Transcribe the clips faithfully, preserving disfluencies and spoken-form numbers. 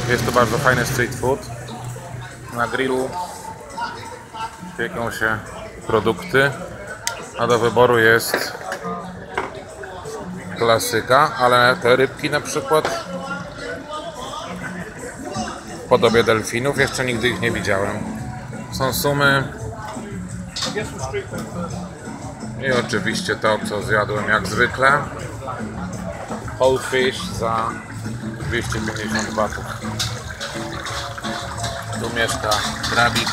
Jest to bardzo fajny street food. Na grillu pieką się produkty, a do wyboru jest klasyka, ale te rybki na przykład w podobie delfinów, jeszcze nigdy ich nie widziałem. Są sumy i oczywiście to, co zjadłem jak zwykle, whole fish za dwieście pięćdziesiąt batów. Tu mieszka krabik.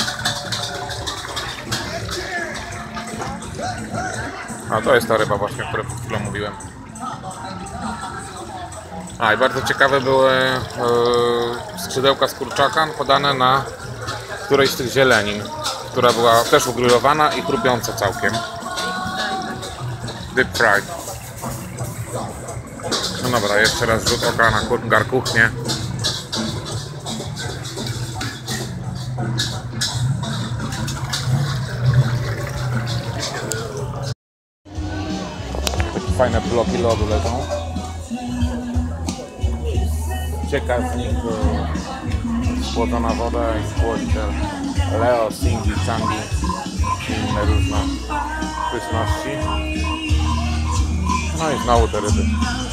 A to jest ta ryba właśnie, o której przed chwilą mówiłem. A i bardzo ciekawe były yy, skrzydełka z kurczaka podane na którejś z tych zielenin, która była też ugrillowana i chrupiąca całkiem. Deep fried. No dobra, jeszcze raz rzut oka na garkuchnię. Fajne bloki lodu leżą. Cieka z nich schłodzona woda i chłodzi Leo, Singi, Changi i inne różne pyszności. No i znowu te ryby.